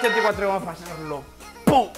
84 vamos a pasarlo ¡puta!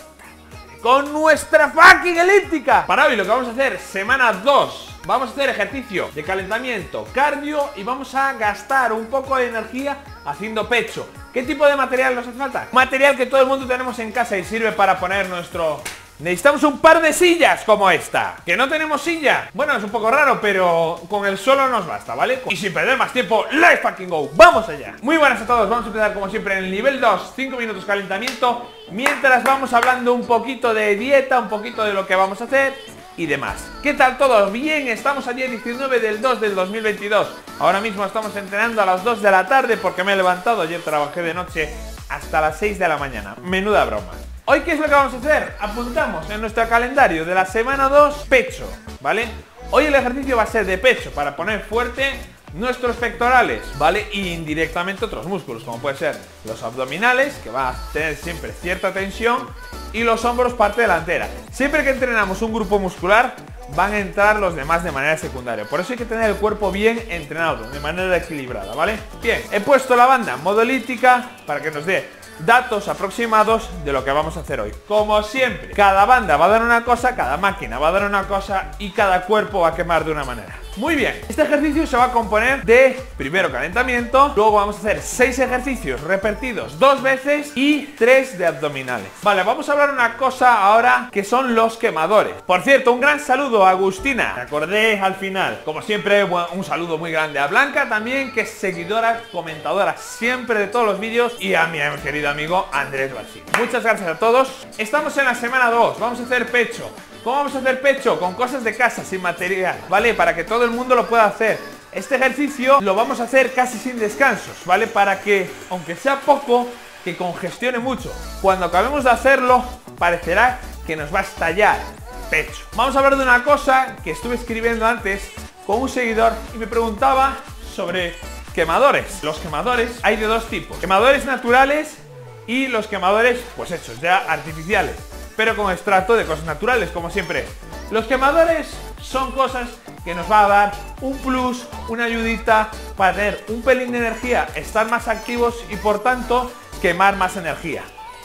Con nuestra fucking elíptica. Para hoy lo que vamos a hacer, semana 2. Vamos a hacer ejercicio de calentamiento, cardio y vamos a gastar un poco de energía haciendo pecho. ¿Qué tipo de material nos hace falta? Material que todo el mundo tenemos en casa y sirve para poner nuestro... Necesitamos un par de sillas como esta. ¿Que no tenemos silla? Bueno, es un poco raro, pero con el solo nos basta, ¿vale? Y sin perder más tiempo, let's fucking go. ¡Vamos allá! Muy buenas a todos, vamos a empezar como siempre en el nivel 2, 5 minutos calentamiento. Mientras vamos hablando un poquito de dieta, un poquito de lo que vamos a hacer y demás. ¿Qué tal todos? Bien, estamos al día 19 del 2 del 2022. Ahora mismo estamos entrenando a las 2 de la tarde porque me he levantado. Ayer trabajé de noche hasta las 6 de la mañana. Menuda broma. Hoy, ¿qué es lo que vamos a hacer? Apuntamos en nuestro calendario de la semana 2, pecho, ¿vale? Hoy el ejercicio va a ser de pecho para poner fuerte nuestros pectorales, ¿vale? Y indirectamente otros músculos, como puede ser los abdominales, que va a tener siempre cierta tensión, y los hombros, parte delantera. Siempre que entrenamos un grupo muscular, van a entrar los demás de manera secundaria. Por eso hay que tener el cuerpo bien entrenado, de manera equilibrada, ¿vale? Bien, he puesto la banda en modo elíptica para que nos dé datos aproximados de lo que vamos a hacer hoy. Como siempre, cada banda va a dar una cosa, cada máquina va a dar una cosa y cada cuerpo va a quemar de una manera. Muy bien, este ejercicio se va a componer de, primero, calentamiento, luego vamos a hacer 6 ejercicios repetidos 2 veces y 3 de abdominales. Vale, vamos a hablar una cosa ahora que son los quemadores. Por cierto, un gran saludo a Agustina, me acordé al final. Como siempre, un saludo muy grande a Blanca también, que es seguidora, comentadora siempre de todos los vídeos, y a mi querido amigo Andrés Balsín. Muchas gracias a todos. Estamos en la semana 2, vamos a hacer pecho. ¿Cómo vamos a hacer pecho? Con cosas de casa, sin material, ¿vale? Para que todo el mundo lo pueda hacer. Este ejercicio lo vamos a hacer casi sin descansos, ¿vale? Para que, aunque sea poco, que congestione mucho. Cuando acabemos de hacerlo, parecerá que nos va a estallar pecho. Vamos a hablar de una cosa que estuve escribiendo antes con un seguidor y me preguntaba sobre quemadores. Los quemadores hay de dos tipos: quemadores naturales y los quemadores, pues hechos ya artificiales, pero con extracto de cosas naturales, como siempre. Los quemadores son cosas que nos va a dar un plus, una ayudita para tener un pelín de energía, estar más activos y por tanto quemar más energía.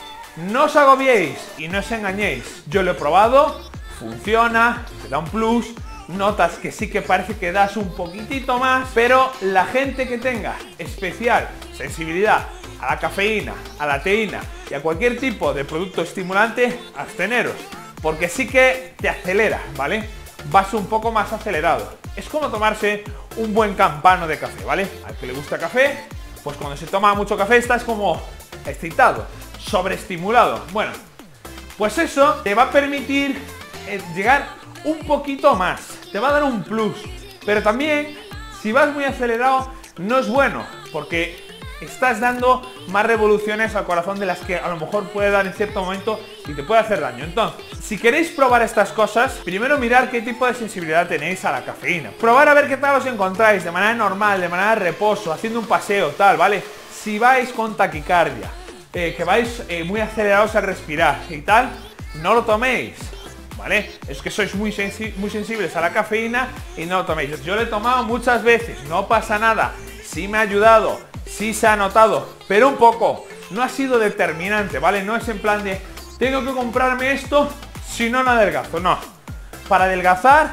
No os agobiéis y no os engañéis. Yo lo he probado, funciona, te da un plus, notas que sí que parece que das un poquitito más, pero la gente que tenga especial sensibilidad a la cafeína, a la teína y a cualquier tipo de producto estimulante, absteneros, porque sí que te acelera, ¿vale? Vas un poco más acelerado. Es como tomarse un buen campano de café, ¿vale? Al que le gusta café, pues cuando se toma mucho café estás como excitado, sobreestimulado. Bueno, pues eso te va a permitir llegar un poquito más, te va a dar un plus, pero también si vas muy acelerado no es bueno, porque estás dando más revoluciones al corazón de las que a lo mejor puede dar en cierto momento y te puede hacer daño. Entonces, si queréis probar estas cosas, primero mirar qué tipo de sensibilidad tenéis a la cafeína. Probar a ver qué tal os encontráis de manera normal, de manera de reposo, haciendo un paseo, tal, ¿vale? Si vais con taquicardia, que vais muy acelerados al respirar y tal, no lo toméis, ¿vale? Es que sois muy sensibles a la cafeína y no lo toméis. Yo lo he tomado muchas veces, no pasa nada, sí me ha ayudado, sí se ha notado, pero un poco, no ha sido determinante, ¿vale? No es en plan de, tengo que comprarme esto, si no, no adelgazo, no. Para adelgazar,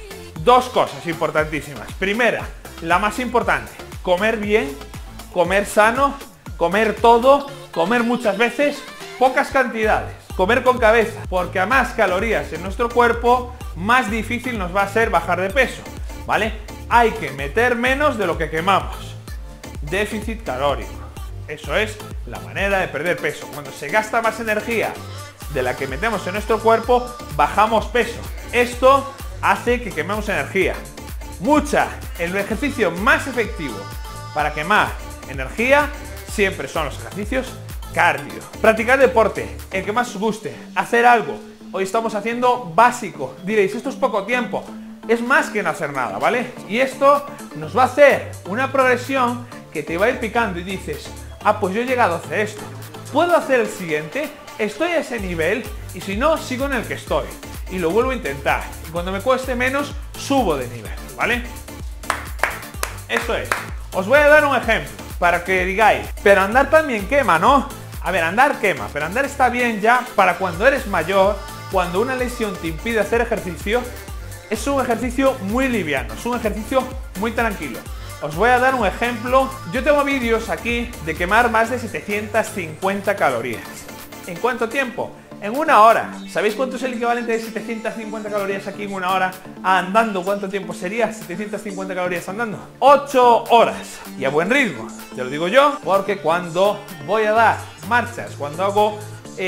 dos cosas importantísimas. Primera, la más importante, comer bien, comer sano, comer todo, comer muchas veces, pocas cantidades, comer con cabeza, porque a más calorías en nuestro cuerpo, más difícil nos va a ser bajar de peso, ¿vale? Hay que meter menos de lo que quemamos. Déficit calórico. Eso es la manera de perder peso. Cuando se gasta más energía de la que metemos en nuestro cuerpo, bajamos peso. Esto hace que quememos energía. Mucha. El ejercicio más efectivo para quemar energía siempre son los ejercicios cardio. Practicar deporte, el que más os guste. Hacer algo. Hoy estamos haciendo básico. Diréis, esto es poco tiempo. Es más que no hacer nada, ¿vale? Y esto nos va a hacer una progresión que te va a ir picando y dices, ah, pues yo he llegado a hacer esto, ¿puedo hacer el siguiente? Estoy a ese nivel y si no, sigo en el que estoy y lo vuelvo a intentar. Y cuando me cueste menos, subo de nivel, ¿vale? Eso es. Os voy a dar un ejemplo para que digáis, pero andar también quema, ¿no? A ver, andar quema, pero andar está bien ya para cuando eres mayor, cuando una lesión te impide hacer ejercicio. Es un ejercicio muy liviano, es un ejercicio muy tranquilo. Os voy a dar un ejemplo. Yo tengo vídeos aquí de quemar más de 750 calorías. ¿En cuánto tiempo? En una hora. ¿Sabéis cuánto es el equivalente de 750 calorías aquí en una hora? Andando, ¿cuánto tiempo sería 750 calorías andando? 8 horas. Y a buen ritmo. Te lo digo yo, porque cuando voy a dar marchas, cuando hago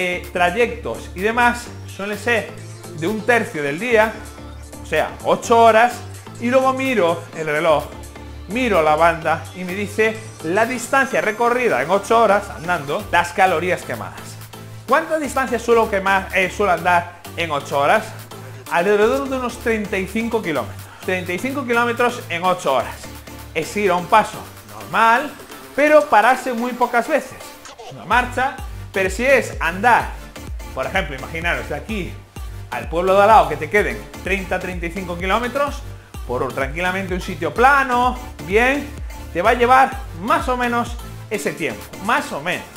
trayectos y demás, suele ser de un tercio del día, o sea, 8 horas, y luego miro el reloj, miro la banda y me dice la distancia recorrida en 8 horas andando, las calorías quemadas. ¿Cuánta distancia suelo andar en 8 horas? Alrededor de unos 35 kilómetros. 35 kilómetros en 8 horas. Es ir a un paso normal, pero pararse muy pocas veces. Una marcha, pero si es andar, por ejemplo, imaginaros de aquí al pueblo de al lado que te queden 30-35 kilómetros, por tranquilamente un sitio plano, bien, te va a llevar más o menos ese tiempo, más o menos.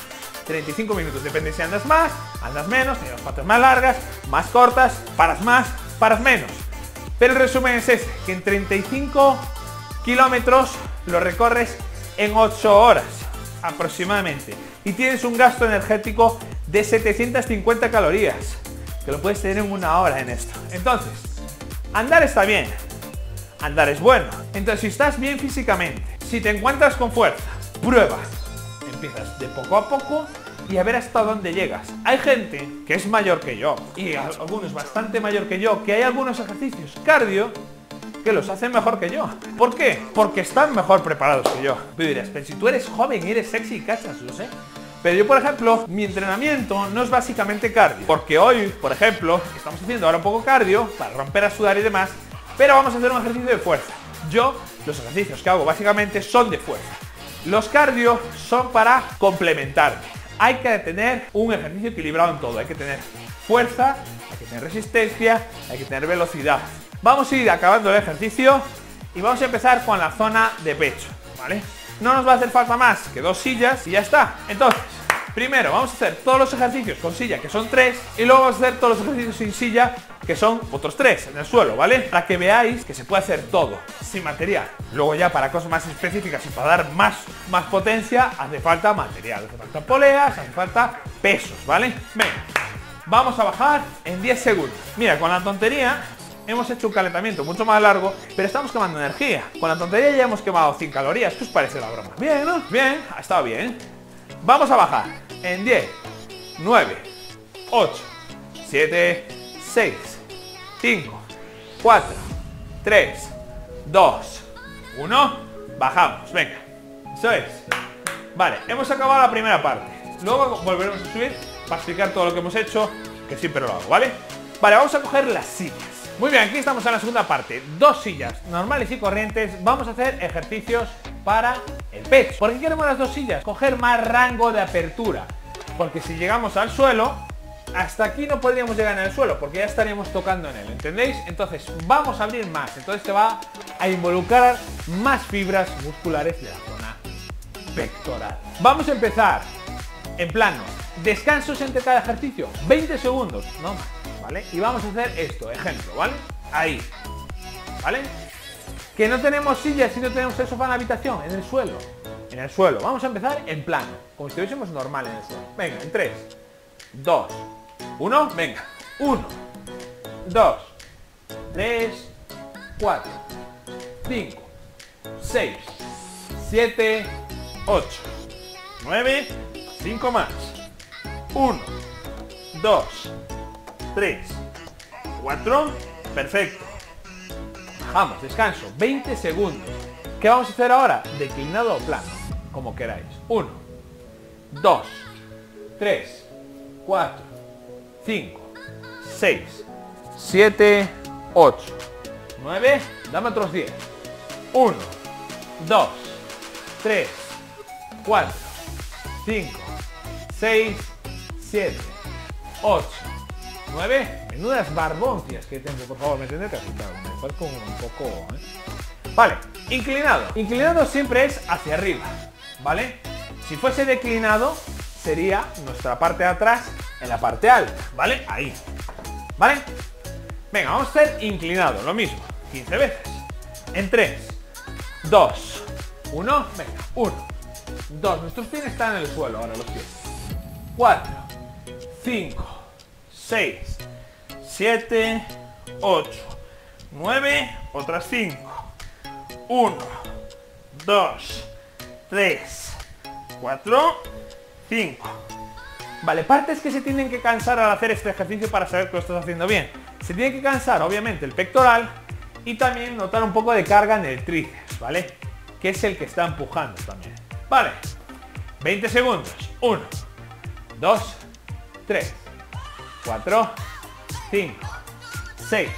35 minutos, depende si andas más, andas menos, tienes las patas más largas, más cortas, paras más, paras menos. Pero el resumen es ese, que en 35 kilómetros lo recorres en 8 horas aproximadamente y tienes un gasto energético de 750 calorías, que lo puedes tener en una hora en esto. Entonces, andar está bien, andar es bueno. Entonces, si estás bien físicamente, si te encuentras con fuerza, prueba. Empiezas de poco a poco y a ver hasta dónde llegas. Hay gente que es mayor que yo, y algunos bastante mayor que yo, que hay algunos ejercicios cardio que los hacen mejor que yo. ¿Por qué? Porque están mejor preparados que yo. Tú dirás, pero si tú eres joven y eres sexy y cachas, lo sé. Pero yo, por ejemplo, mi entrenamiento no es básicamente cardio. Porque hoy, por ejemplo, estamos haciendo ahora un poco cardio para romper a sudar y demás, pero vamos a hacer un ejercicio de fuerza. Yo, los ejercicios que hago básicamente son de fuerza. Los cardio son para complementarme. Hay que tener un ejercicio equilibrado en todo. Hay que tener fuerza, hay que tener resistencia, hay que tener velocidad. Vamos a ir acabando el ejercicio y vamos a empezar con la zona de pecho, ¿vale? No nos va a hacer falta más que 2 sillas y ya está. Entonces, primero vamos a hacer todos los ejercicios con silla, que son 3, y luego vamos a hacer todos los ejercicios sin silla, que son otros 3 en el suelo, ¿vale? Para que veáis que se puede hacer todo sin material. Luego ya para cosas más específicas y para dar más potencia hace falta material, hace falta poleas, hace falta pesos, ¿vale? Venga, vamos a bajar en 10 segundos. Mira, con la tontería hemos hecho un calentamiento mucho más largo, pero estamos quemando energía. Con la tontería ya hemos quemado 100 calorías. ¿Qué os parece la broma? Bien, ¿no? Bien, ha estado bien. Vamos a bajar en 10, 9, 8, 7, 6, 5, 4, 3, 2, 1. Bajamos, venga. Eso es. Vale, hemos acabado la primera parte. Luego volveremos a subir para explicar todo lo que hemos hecho, que siempre lo hago, ¿vale? Vale, vamos a coger las sillas. Muy bien, aquí estamos en la segunda parte. 2 sillas normales y corrientes. Vamos a hacer ejercicios para el pecho. ¿Por qué queremos las 2 sillas? Coger más rango de apertura. Porque si llegamos al suelo, hasta aquí no podríamos llegar en el suelo, porque ya estaríamos tocando en él, ¿entendéis? Entonces vamos a abrir más. Entonces te va a involucrar más fibras musculares de la zona pectoral. Vamos a empezar en plano. Descansos entre cada ejercicio, 20 segundos, no más. ¿Vale? Y vamos a hacer esto, ejemplo, ¿vale? Ahí, ¿vale? Que no tenemos sillas y no tenemos el sofá en la habitación, en el suelo. En el suelo, vamos a empezar en plano, como si estuviésemos normal en el suelo. Venga, en 3, 2, 1, venga. 1, 2, 3, 4, 5, 6, 7, 8, 9, 5 más. 1, 2, 3, 4, perfecto. Bajamos, descanso, 20 segundos. ¿Qué vamos a hacer ahora? Declinado o plano, como queráis. 1, 2, 3, 4, 5, 6, 7, 8, 9, dame otros 10. 1, 2, 3, 4, 5, 6, 7, 8, 9, menudas barboncias que tengo, por favor, me tendré que apuntar, me falta un poco, Vale, inclinado. Inclinado siempre es hacia arriba, ¿vale? Si fuese declinado, sería nuestra parte de atrás en la parte alta, ¿vale? Ahí, ¿vale? Venga, vamos a hacer inclinado, lo mismo, 15 veces. En 3, 2, 1, venga, 1, 2, nuestros pies están en el suelo ahora, los pies. 4, 5, 6, 7, 8, 9, otras 5, 1, 2, 3, 4, 5. Vale, partes que se tienen que cansar al hacer este ejercicio para saber que lo estás haciendo bien. Se tiene que cansar, obviamente, el pectoral y también notar un poco de carga en el tríceps, ¿vale? Que es el que está empujando también. Vale, 20 segundos. 1, 2, 3, 4, 5, 6,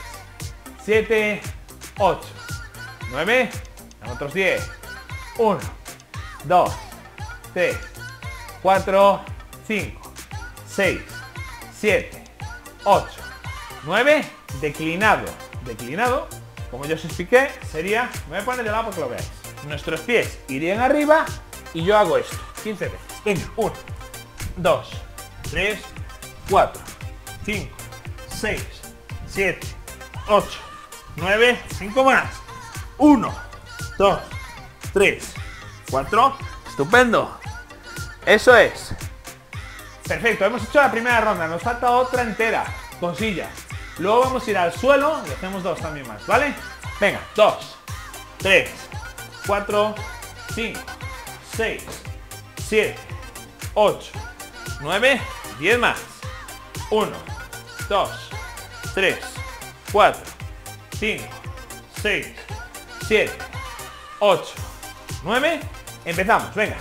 7, 8, 9, otros 10. 1, 2, 3, 4, 5, 6, 7, 8, 9, declinado. Declinado, como yo os expliqué, sería, me voy a poner de lado para que lo veáis. Nuestros pies irían arriba y yo hago esto, 15 veces. Venga, 1, 2, 3, 4, 5, 6, 7, 8, 9, 5 más. 1, 2, 3, 4, estupendo. Eso es. Perfecto, hemos hecho la primera ronda, nos falta otra entera, con sillas. Luego vamos a ir al suelo y hacemos 2 también más, ¿vale? Venga, 2, 3, 4, 5, 6, 7, 8, 9, 10 más. 1, 2, 3, 4, 5, 6, 7, 8, 9. Empezamos, venga.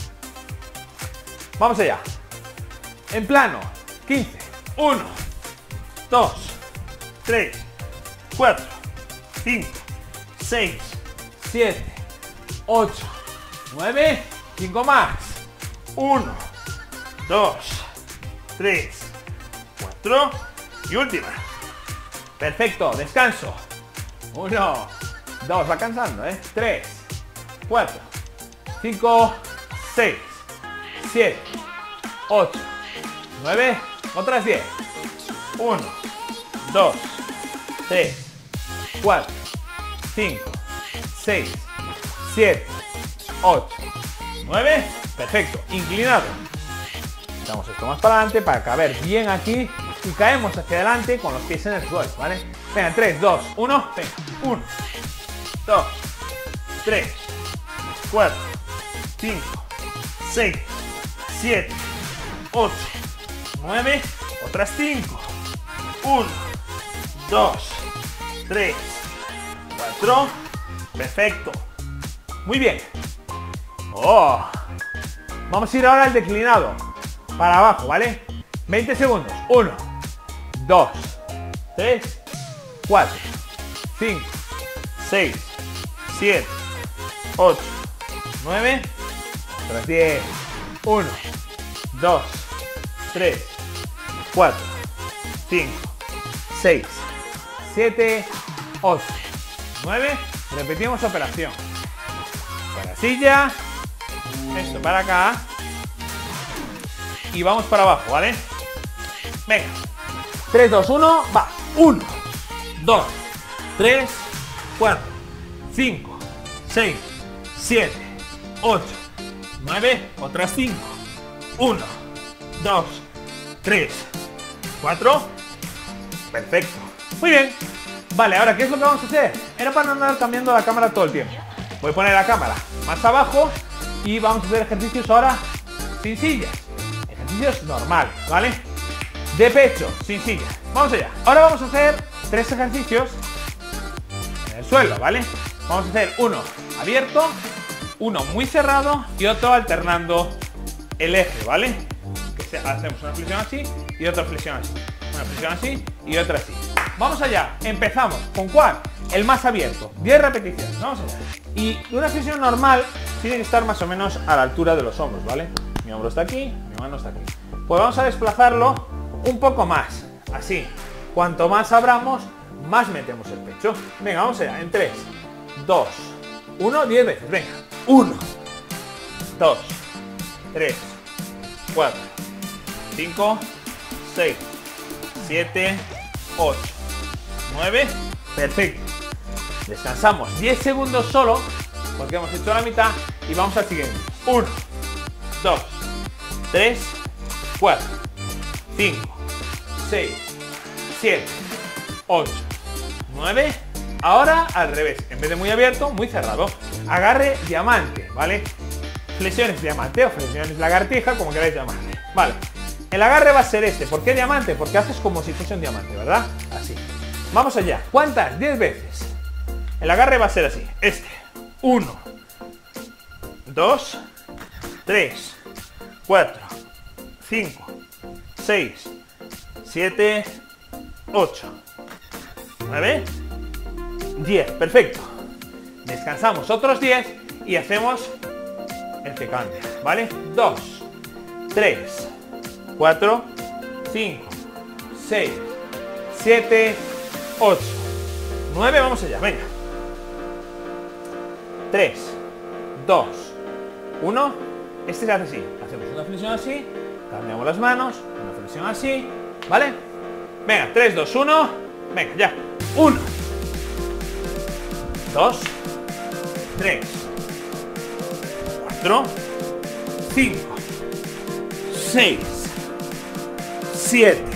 Vamos allá. En plano, 15. 1, 2, 3, 4, 5, 6, 7, 8, 9, 5 más. 1, 2, 3, 4 y última. Perfecto, descanso. 1, 2, va cansando, 3, 4, 5, 6, 7, 8, 9, otras 10. 1, 2, 3, 4, 5, 6, 7, 8, 9. Perfecto, inclinado. Damos esto más para adelante para caber bien aquí y caemos hacia adelante con los pies en el suelo, ¿vale? Venga, 3, 2, 1, venga. 1, 2, 3, 4, 5, 6, 7, 8, 9, otras 5. 1, 2, 3, 4. Perfecto. Muy bien. Oh. Vamos a ir ahora al declinado. Para abajo, ¿vale? 20 segundos. 1, 2, 3, 4, 5, 6, 7, 8, 9, otras 10. 1, 2, 3, 4, 5, 6, 7, 8, 9. Repetimos operación. Para silla. Esto para acá. Y vamos para abajo, ¿vale? Venga. 3, 2, 1. Va. 1, 2, 3, 4, 5, 6, 7, 8, 9. Otras 5. 1, 2, 3, 4. Perfecto. Muy bien. Vale, ahora, ¿qué es lo que vamos a hacer? Era para no andar cambiando la cámara todo el tiempo. Voy a poner la cámara más abajo y vamos a hacer ejercicios ahora sin sillas. Ejercicios normales, ¿vale? De pecho, sin sillas. Vamos allá. Ahora vamos a hacer 3 ejercicios en el suelo, ¿vale? Vamos a hacer uno abierto, uno muy cerrado y otro alternando el eje, ¿vale? Que hacemos una flexión así y otra flexión así. Una flexión así y otra así. Vamos allá. Empezamos. ¿Con cuál? El más abierto. 10 repeticiones. Vamos allá. Y una flexión normal tiene que estar más o menos a la altura de los hombros, ¿vale? Mi hombro está aquí, mi mano está aquí. Pues vamos a desplazarlo un poco más. Así. Cuanto más abramos, más metemos el pecho. Venga, vamos allá. En 3, 2, 1, 10 veces. Venga. 1, 2, 3, 4, 5, 6, 7, 8, 9. Perfecto. Descansamos 10 segundos solo, porque hemos hecho la mitad, y vamos al siguiente. 1, 2, 3, 4, 5, 6, 7, 8, 9. Ahora al revés, en vez de muy abierto, muy cerrado. Agarre diamante, ¿vale? Flexiones diamante o flexiones lagartija, como queráis llamarle. Vale, el agarre va a ser este. ¿Por qué diamante? Porque haces como si fuese un diamante, ¿verdad? Así. Vamos allá. ¿Cuántas? 10 veces. El agarre va a ser así. Este. 1, 2, 3, 4, 5, 6, 7, 8, 9, 10. Perfecto. Descansamos otros 10 y hacemos el que cambia, ¿vale? 2, 3, 4, 5, 6, 7, 8, 9. Vamos allá, venga. 3, 2, 1. Este se hace así. Hacemos una flexión así, cambiamos las manos, una flexión así, ¿vale? Venga, 3, 2, 1. Venga, ya. 1, 2, 3, 4, 5, 6, 7,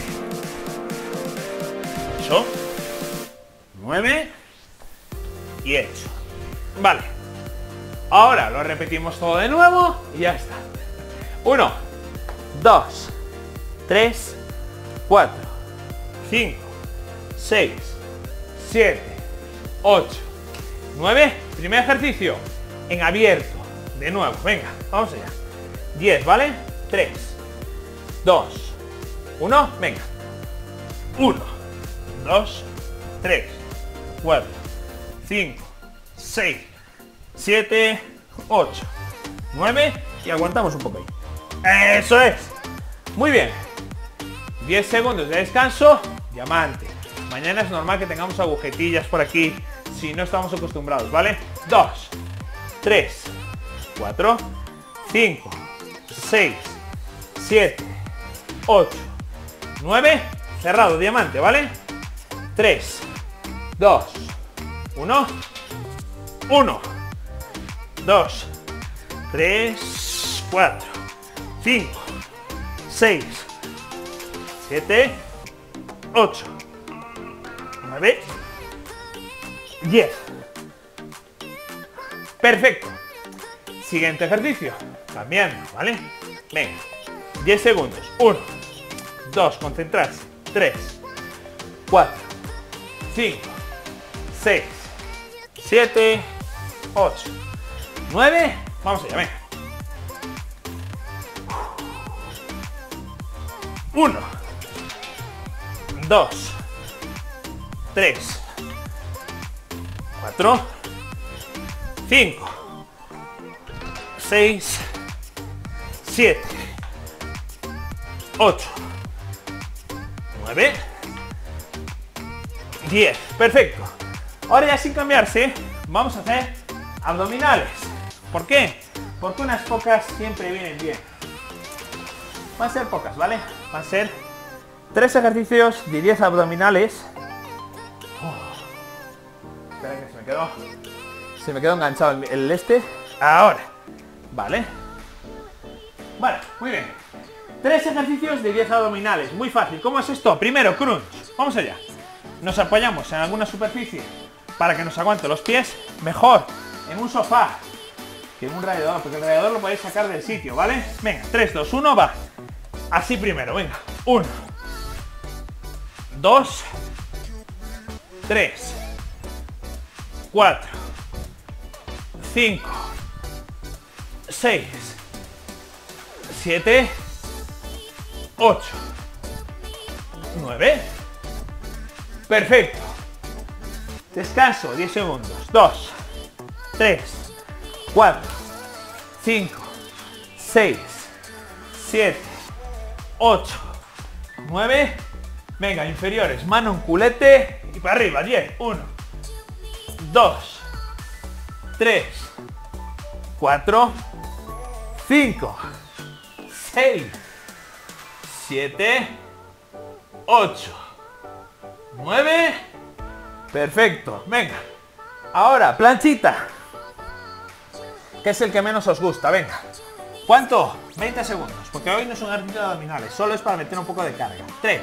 8, 9 y hecho. Vale. Ahora lo repetimos todo de nuevo y ya está. 1, 2, 3, 4, 5, 6, 7, 8, 9. Primer ejercicio en abierto. De nuevo, venga, vamos allá. 10, ¿vale? 3, 2, 1, venga. 1, 2, 3, 4, 5, 6, 7, 8, 9 y aguantamos un poco ahí. ¡Eso es! Muy bien. 10 segundos de descanso. Diamante. Mañana es normal que tengamos agujetillas por aquí si no estamos acostumbrados, ¿vale? 2, 3, 4, 5, 6, 7, 8, 9. Cerrado, diamante, ¿vale? 3, 2, 1, 1, 2, 3, 4, 5, 6, 7, 8, 9, 10. Perfecto. Siguiente ejercicio. Cambiando, ¿vale? Venga. 10 segundos. 1, 2, concentrarse. 3, 4, 5, 6, 7, 8, 9. Vamos allá, venga. 1, 2, 3, 4, 5, 6, 7, 8, 9, 10. Perfecto. Ahora ya sin cambiarse, vamos a hacer abdominales. ¿Por qué? Porque unas pocas siempre vienen bien. Van a ser pocas, ¿vale? Van a ser 3 ejercicios de 10 abdominales. Espera que se me quedó enganchado el este. Ahora, ¿vale? Vale, muy bien. 3 ejercicios de 10 abdominales. Muy fácil. ¿Cómo es esto? Primero, crunch. Vamos allá. Nos apoyamos en alguna superficie para que nos aguante los pies. Mejor en un sofá que en un radiador, porque el radiador lo podéis sacar del sitio, ¿vale? Venga, 3, 2, 1, va. Así primero, venga. 1, 2, 3, 4, 5, 6, 7, 8, 9. Perfecto. Descanso, 10 segundos. 2, 3, 4, 5, 6, 7, 8, 9. Venga, inferiores, mano en culete y para arriba. 10, 1, 2, 3, 4, 5, 6, 7, 8, 9. Perfecto. Venga. Ahora, planchita. Que es el que menos os gusta. Venga. ¿Cuánto? 20 segundos. Porque hoy no es un ejercicio de abdominales. Solo es para meter un poco de carga. 3,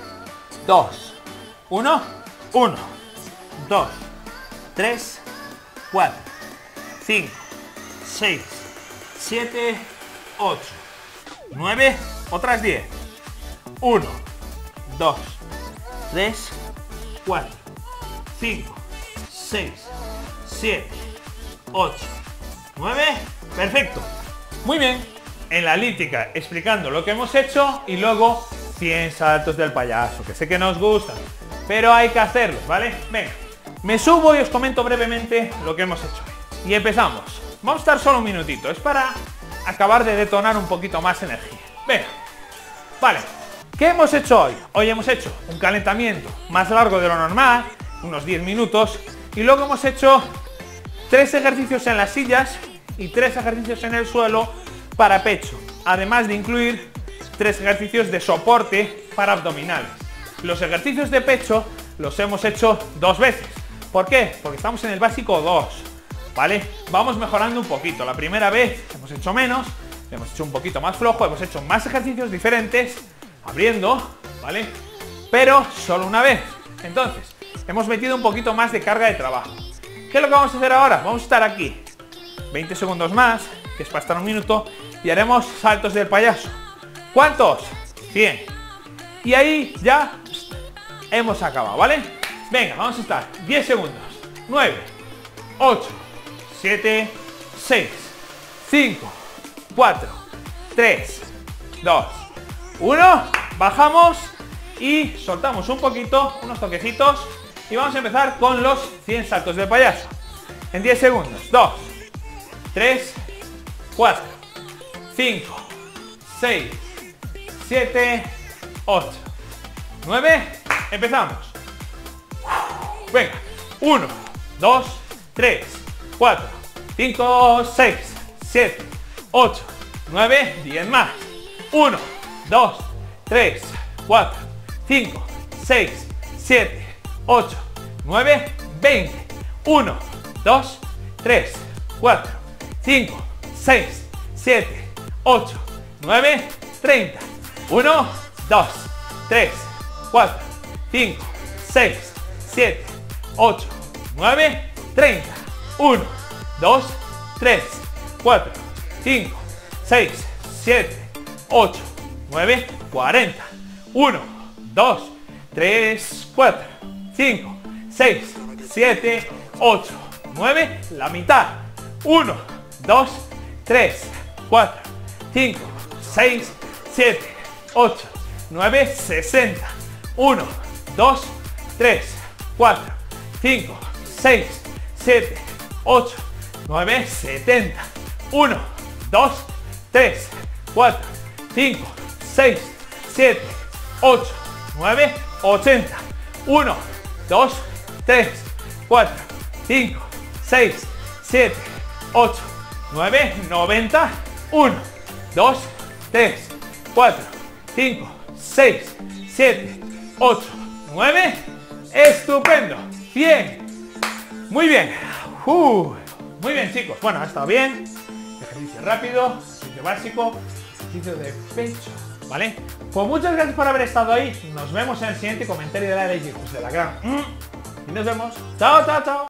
2, 1. 1, 2, 3, 4, 5, 6, 7, 8, 9. Otras 10. 1, 2, 3, 4, 5, 6, 7, 8, 9. Perfecto. Muy bien. En la elíptica explicando lo que hemos hecho y luego 100 saltos del payaso, que sé que no os gustan, pero hay que hacerlos, ¿vale? Venga, me subo y os comento brevemente lo que hemos hecho. Y empezamos. Vamos a estar solo un minutito. Es para acabar de detonar un poquito más energía. Venga. Vale. ¿Qué hemos hecho hoy? Hoy hemos hecho un calentamiento más largo de lo normal, unos 10 minutos, y luego hemos hecho 3 ejercicios en las sillas y 3 ejercicios en el suelo para pecho, además de incluir 3 ejercicios de soporte para abdominales. Los ejercicios de pecho los hemos hecho 2 veces. ¿Por qué? Porque estamos en el básico 2, ¿vale? Vamos mejorando un poquito. La primera vez hemos hecho menos, hemos hecho un poquito más flojo, hemos hecho más ejercicios diferentes, abriendo, ¿vale? Pero solo una vez. Entonces, hemos metido un poquito más de carga de trabajo. ¿Qué es lo que vamos a hacer ahora? Vamos a estar aquí 20 segundos más, que es para estar un minuto, y haremos saltos del payaso. ¿Cuántos? 100. Y ahí ya hemos acabado, ¿vale? Venga, vamos a estar 10 segundos. 9, 8, 7, 6, 5, 4, 3, 2, 1. Bajamos y soltamos un poquito, unos toquecitos, y vamos a empezar con los 100 saltos del payaso. En 10 segundos. 2, 3, 4, 5, 6, 7, 8, 9. Empezamos. Venga. 1, 2, 3, 4, 5, 6, 7, 8, 9, 10 más. 1, 2, 3, 4, 5, 6, 7, 8, 9, 20. 1, 2, 3, 4, 5, 6, 7, 8, 9, 30. 1, 2, 3, 4, 5, 6, 7, 8, 9, 30. 1, 2, 3, 4, 5, 6, 7, 8, 9, 40. 1, 2, 3, 4, 5, 6, 7, 8, 9, la mitad. 1, 2, 3, 4, 5, 6, 7, 8, 9, 60. 1, 2, 3, 4, 5, 6, 7, 8, 9, 70. 1, 2, 3, 4, 5, 6, 7, 8, 9, 80. 1, 2, 3, 4, 5, 6, 7, 8, 9, 90. 1, 2, 3, 4, 5, 6, 7, 8, 9. ¡Estupendo! 100. Muy bien. Muy bien, chicos. Bueno, ha estado bien. Ejercicio rápido, ejercicio básico, ejercicio de pecho, ¿vale? Pues muchas gracias por haber estado ahí. Nos vemos en el siguiente comentario de la ley, hijos de la gran. Y nos vemos. Chao, chao, chao.